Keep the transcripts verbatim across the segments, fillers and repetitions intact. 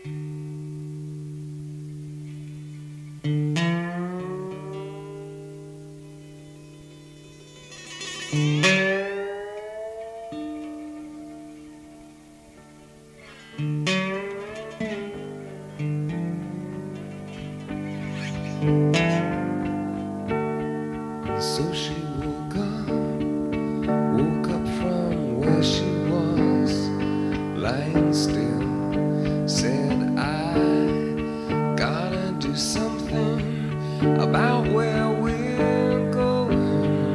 So she woke up, woke up from where she was, lying still, said, I gotta do something about where we're going.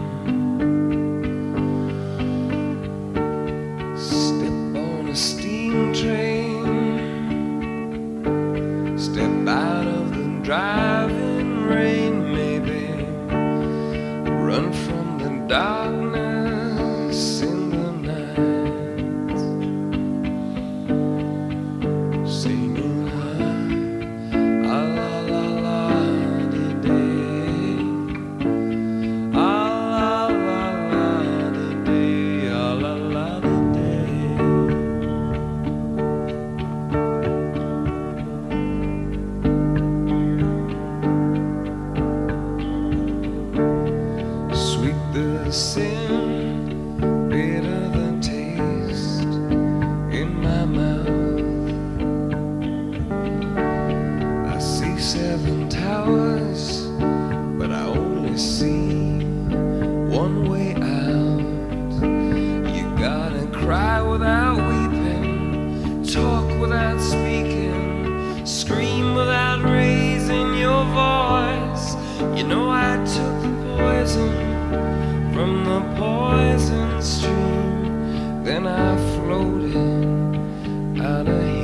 Step on a steam train, step out of the driving rain, maybe run from the darkness in the night, singing ah, ah la la la di day, ah la la la di day, ah la la di the sin, bitter the taste in my mouth. I see seven towers, but I only see one way out. You gotta cry without weeping, talk without speaking, scream without raising your voice. You know I took the poison from the poison stream, then I floated out of here.